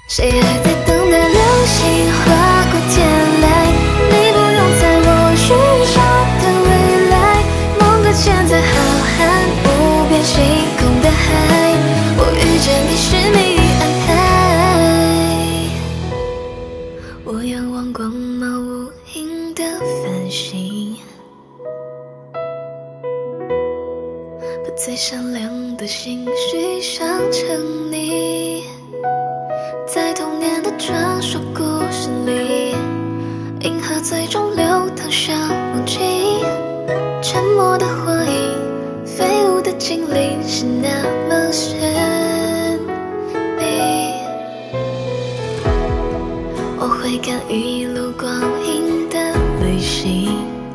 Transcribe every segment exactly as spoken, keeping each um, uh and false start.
谁还在等待流星划过天来？你不用在我许下的未来，梦搁浅在浩瀚无边星空的海，我遇见你是命运安排。我仰望光芒无垠的繁星，把最闪亮的心绪想成你。在童年的传说故事里，银河最终流淌向梦境，沉默的火影，飞舞的精灵是那么神秘。我会赶一路光阴的旅行，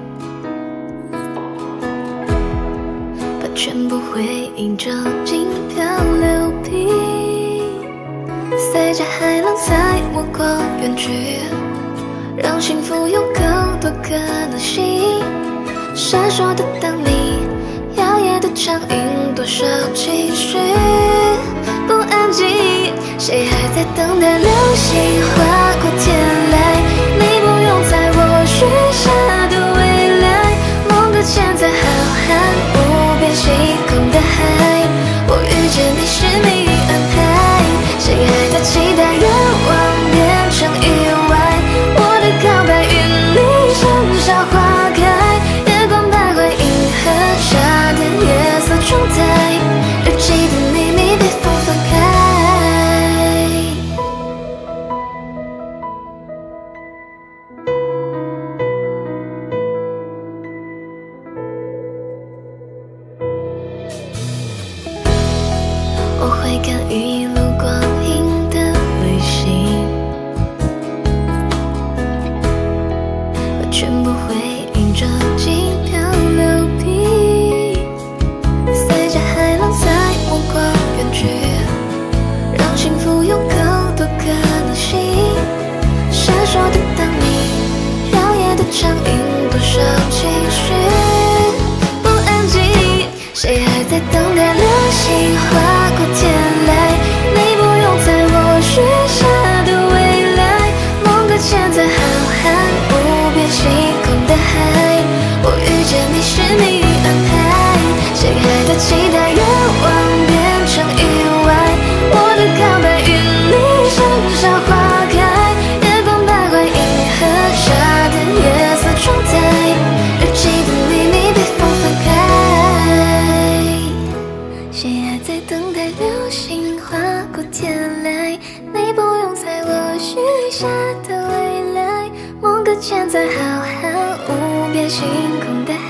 把全部回忆装进漂流瓶，随着海浪在目光远去，让幸福有更多可能性。闪烁的当你，摇曳的长影，多少情绪不安静。谁还在等待流星划过天来？你不用在我许下的未来，梦搁浅在浩瀚无边星空的海，我遇见你是命运安排。谁还在期待愿望变成意外？我的告白与你盛夏花开，月光徘徊，银河下的夜色窗台，日记的秘密被风翻开。我会赶一路光阴的旅行，把全部回忆装进漂流瓶，随着海浪在目光远去，让幸福有更多可能性。闪烁的当你，摇曳的长影，多少情绪不安静。谁还在等待流星划过天来？你不用在我许下的未来，梦搁浅在浩瀚无边星空的海，我遇见你是命运安排。谁还在期待愿望变成意外？我的告白与你盛夏花开，月光徘徊，银河下的夜色窗台，日记的秘密被风翻开。谁还在等待流星划过天来？你不用在我许下的未来，梦搁浅在浩瀚无边星空的海。